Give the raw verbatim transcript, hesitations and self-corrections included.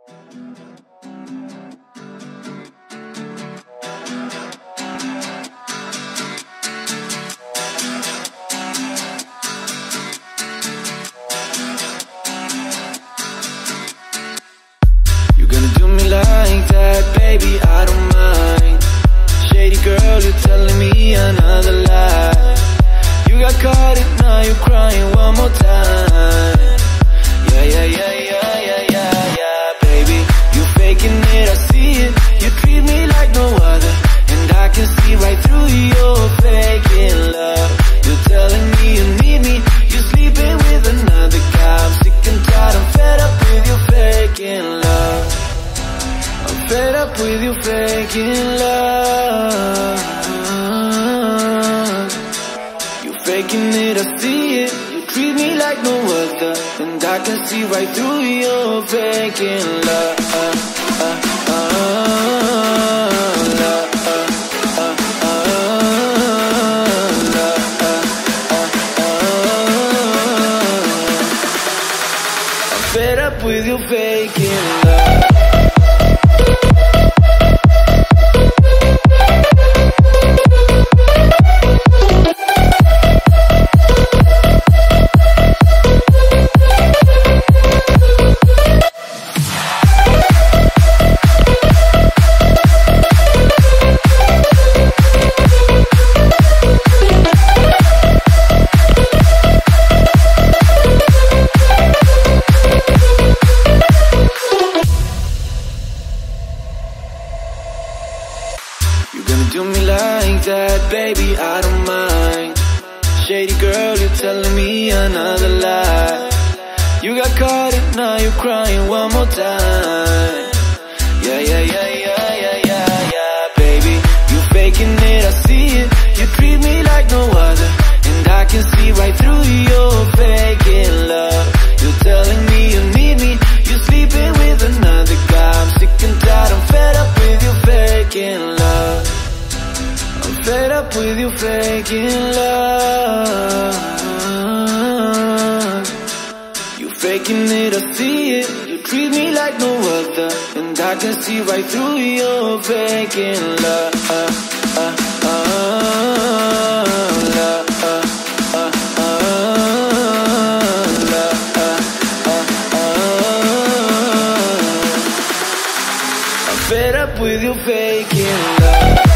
You're gonna do me like that, baby, I don't mind. Shady girl, you're telling me another lie. You got caught and now you're crying one more time. Yeah, yeah, yeah, yeah, yeah, yeah, yeah, baby, you faking it, I see it. You treat me like no other, and I can see right through your faking love. You're telling me you need me, you're sleeping with another guy. I'm sick and tired, I'm fed up with your faking love. I'm fed up with your faking love. You're faking it, I see it. You treat me like no other, and I can see right through your faking love. uh, uh, uh, love, uh, uh, uh, love, uh, uh, uh. I'm fed up with your faking love. You're gonna do me like that, baby, I don't mind. Shady girl, you're telling me another lie. You got caught and now you're crying one more time. Yeah, yeah, yeah, yeah, yeah, yeah, yeah, baby, you faking it, I see it. You treat me like no other, and I can see right through your faking love. You're telling me you need me, you're sleeping with another guy. I'm sick and tired, I'm fed up with your faking love. I'm fed up with your faking love. You faking it, I see it. You treat me like no other, and I can see right through your faking love. uh, uh, uh, love, uh, uh, uh, love, uh, uh, uh. I'm fed up with your faking love.